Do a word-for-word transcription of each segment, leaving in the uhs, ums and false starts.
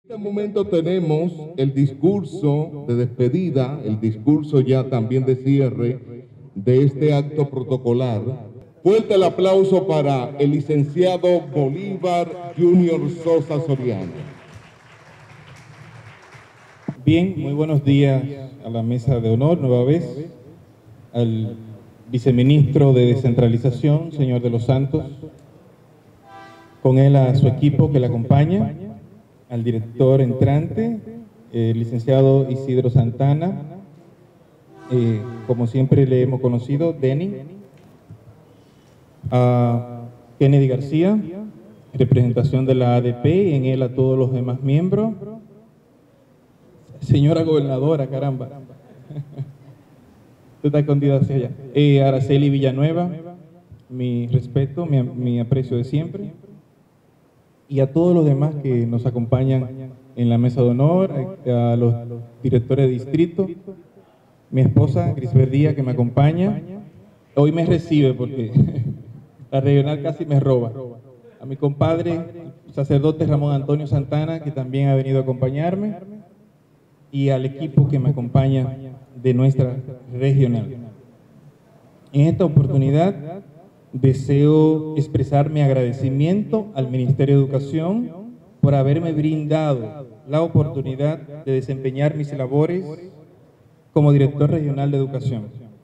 En este momento tenemos el discurso de despedida, el discurso ya también de cierre de este acto protocolar. Fuerte el aplauso para el licenciado Bolívar Junior Sosa Soriano. Bien, muy buenos días a la mesa de honor, nueva vez, al viceministro de Descentralización, señor de los Santos, con él a su equipo que le acompaña, al director entrante, el licenciado Isidro Santana, eh, como siempre le hemos conocido, Denny, a Kennedy García, representación de la A D P, y en él a todos los demás miembros. Señora gobernadora, caramba. Tú estás escondida hacia allá. Eh, Araceli Villanueva, mi respeto, mi, mi aprecio de siempre. Y a todos los demás que nos acompañan en la mesa de honor, a, a los directores de distrito, mi esposa, Grisbert Díaz, que me acompaña. Hoy me recibe porque la regional casi me roba. A mi compadre, el sacerdote Ramón Antonio Santana, que también ha venido a acompañarme. Y al equipo que me acompaña de nuestra regional. En esta oportunidad deseo expresar mi agradecimiento al Ministerio de Educación por haberme brindado la oportunidad de desempeñar mis labores como director regional de educación.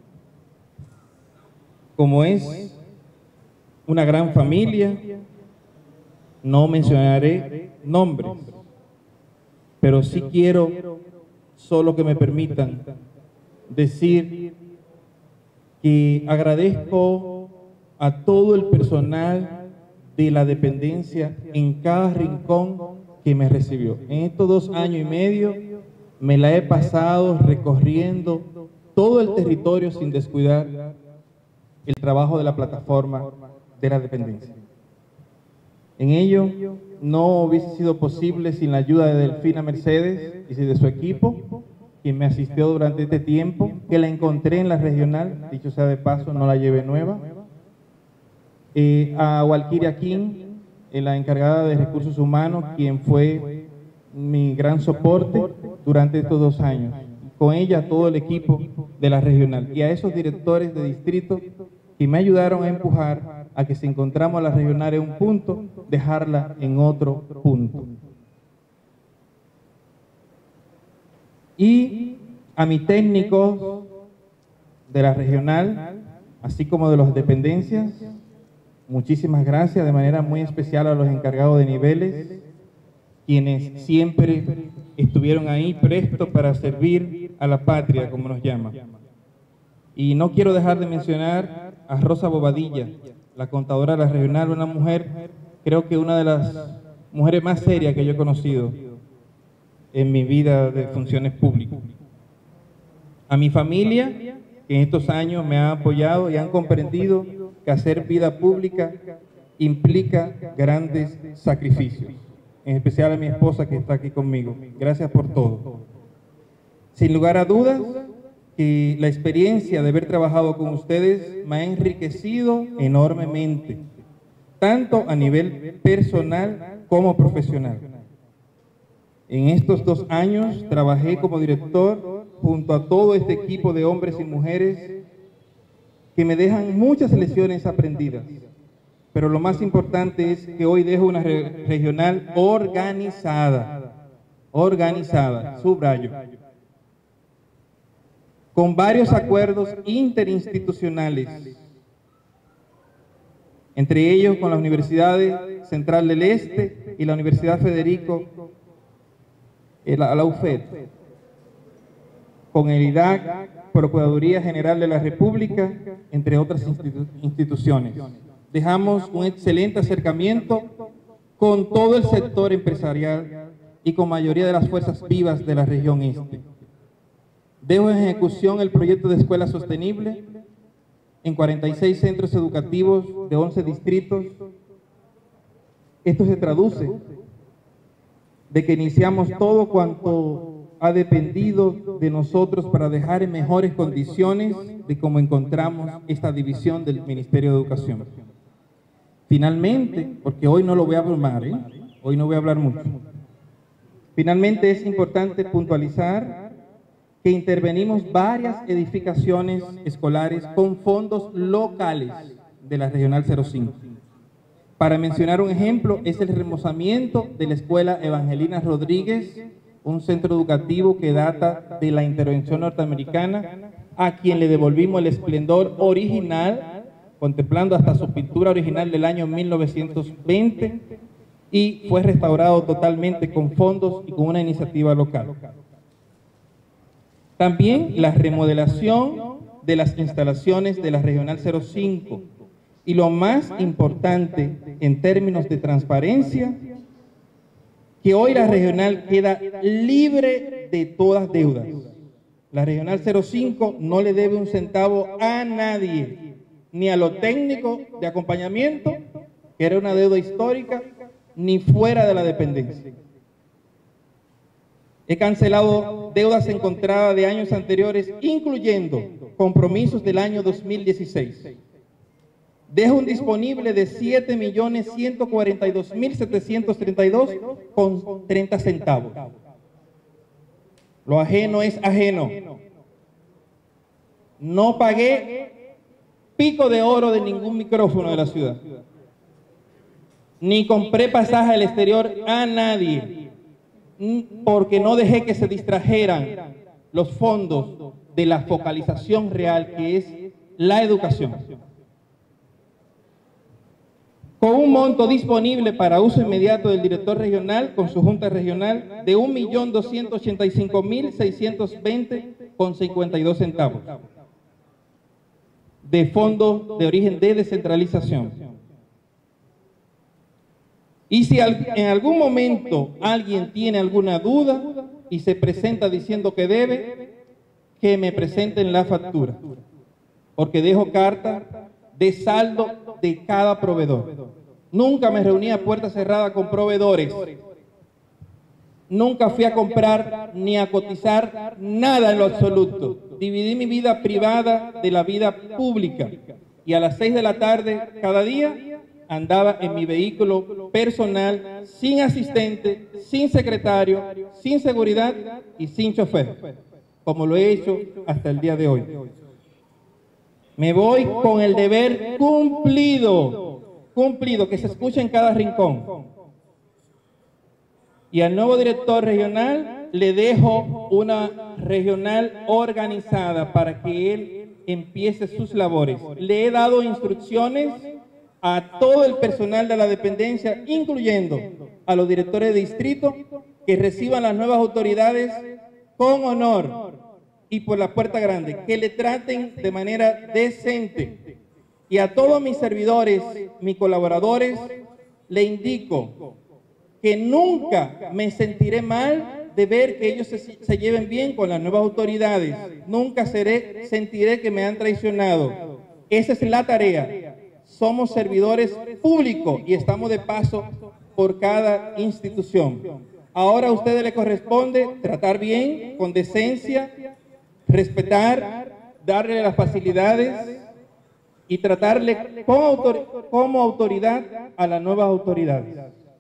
Como es una gran familia, no mencionaré nombres, pero sí quiero solo que me permitan decir que agradezco a todo el personal de la dependencia en cada rincón que me recibió. En estos dos años y medio me la he pasado recorriendo todo el territorio sin descuidar el trabajo de la plataforma de la dependencia. En ello no hubiese sido posible sin la ayuda de Delfina Mercedes y de su equipo, quien me asistió durante este tiempo, que la encontré en la regional, dicho sea de paso, no la llevé nueva. Eh, a Walkiria King, eh, la encargada de recursos humanos, quien fue mi gran soporte durante estos dos años. Con ella todo el equipo de la regional. Y a esos directores de distrito que me ayudaron a empujar a que si encontramos a la regional en un punto, dejarla en otro punto. Y a mis técnicos de la regional, así como de las dependencias, muchísimas gracias, de manera muy especial a los encargados de niveles, quienes siempre estuvieron ahí prestos para servir a la patria, como nos llama. Y no quiero dejar de mencionar a Rosa Bobadilla, la contadora de la regional, una mujer, creo que una de las mujeres más serias que yo he conocido en mi vida de funciones públicas. A mi familia, que en estos años me ha apoyado y han comprendido que hacer vida pública implica grandes sacrificios. En especial a mi esposa que está aquí conmigo. Gracias por todo. Sin lugar a dudas, que la experiencia de haber trabajado con ustedes me ha enriquecido enormemente, tanto a nivel personal como profesional. En estos dos años trabajé como director junto a todo este equipo de hombres y mujeres que me dejan muchas lecciones aprendidas. Pero lo más importante es que hoy dejo una re- regional organizada, organizada, subrayo, con varios acuerdos interinstitucionales, entre ellos con la Universidad Central del Este y la Universidad Federico, la, la U F E D, con el I D A C, Procuraduría General de la República, entre otras institu instituciones. Dejamos un excelente acercamiento con todo el sector empresarial y con mayoría de las fuerzas vivas de la región este. Dejo en ejecución el proyecto de escuela sostenible en cuarenta y seis centros educativos de once distritos. Esto se traduce de que iniciamos todo cuanto ha dependido de nosotros para dejar en mejores condiciones de cómo encontramos esta división del Ministerio de Educación. Finalmente, porque hoy no lo voy a abrumar, ¿eh? Hoy no voy a hablar mucho. Finalmente, es importante puntualizar que intervenimos varias edificaciones escolares con fondos locales de la Regional cero cinco. Para mencionar un ejemplo, es el remozamiento de la Escuela Evangelina Rodríguez, un centro educativo que data de la intervención norteamericana, a quien le devolvimos el esplendor original, contemplando hasta su pintura original del año mil novecientos veinte, y fue restaurado totalmente con fondos y con una iniciativa local. También la remodelación de las instalaciones de la Regional cero cinco, y lo más importante en términos de transparencia, que hoy la regional queda libre de todas deudas. La Regional cero cinco no le debe un centavo a nadie, ni a lo técnico de acompañamiento, que era una deuda histórica, ni fuera de la dependencia. He cancelado deudas encontradas de años anteriores, incluyendo compromisos del año dos mil dieciséis. Dejo un disponible de siete millones ciento cuarenta y dos mil setecientos treinta y dos con treinta centavos. Lo ajeno es ajeno. No pagué pico de oro de ningún micrófono de la ciudad. Ni compré pasaje al exterior a nadie, porque no dejé que se distrajeran los fondos de la focalización real, que es la educación. Con un monto disponible para uso inmediato del director regional con su junta regional de un millón doscientos ochenta y cinco mil seiscientos veinte con cincuenta y dos centavos de fondos de origen de descentralización. Y si en algún momento alguien tiene alguna duda y se presenta diciendo que debe, que me presenten la factura, porque dejo carta de saldo de cada proveedor. Nunca me reuní a puerta cerrada con proveedores. Nunca fui a comprar ni a cotizar nada en lo absoluto. Dividí mi vida privada de la vida pública. Y a las seis de la tarde cada día andaba en mi vehículo personal, sin asistente, sin secretario, sin seguridad y sin chofer, como lo he hecho hasta el día de hoy. Me voy con el deber cumplido, cumplido, que se escuche en cada rincón. Y al nuevo director regional le dejo una regional organizada para que él empiece sus labores. Le he dado instrucciones a todo el personal de la dependencia, incluyendo a los directores de distrito, que reciban las nuevas autoridades con honor y por la puerta grande, que le traten de manera decente. Y a todos mis servidores, mis colaboradores, le indico que nunca me sentiré mal de ver que ellos se, se lleven bien con las nuevas autoridades. Nunca seré, sentiré que me han traicionado. Esa es la tarea. Somos servidores públicos y estamos de paso por cada institución. Ahora a ustedes les corresponde tratar bien, con decencia, respetar, darle las facilidades y tratarle como, autor, como autoridad a las nuevas autoridades.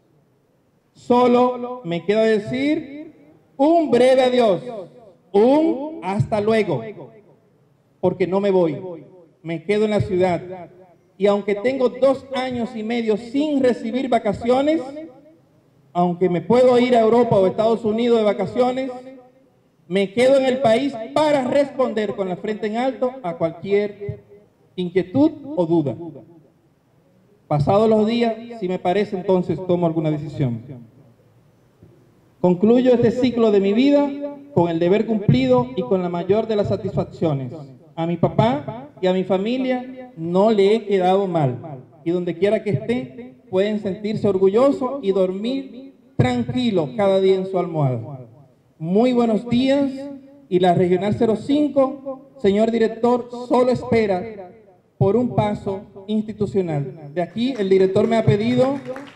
Solo me queda decir un breve adiós, un hasta luego, porque no me voy, me quedo en la ciudad. Y aunque tengo dos años y medio sin recibir vacaciones, aunque me puedo ir a Europa o Estados Unidos de vacaciones, me quedo en el país para responder con la frente en alto a cualquier inquietud o duda. Pasados los días, si me parece, entonces tomo alguna decisión. Concluyo este ciclo de mi vida con el deber cumplido y con la mayor de las satisfacciones. A mi papá y a mi familia no le he quedado mal. Y donde quiera que esté, pueden sentirse orgullosos y dormir tranquilos cada día en su almohada. Muy buenos días. Y la Regional cero cinco, señor director, solo espera por un paso institucional. De aquí el director me ha pedido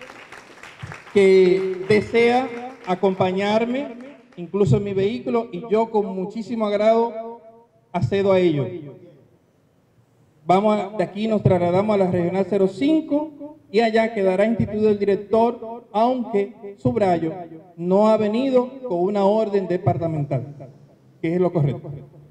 que desea acompañarme, incluso en mi vehículo, y yo con muchísimo agrado accedo a ello. Vamos a, de aquí nos trasladamos a la Regional cero cinco y allá quedará instituido el director, aunque, subrayo, no ha venido con una orden departamental, que es lo correcto.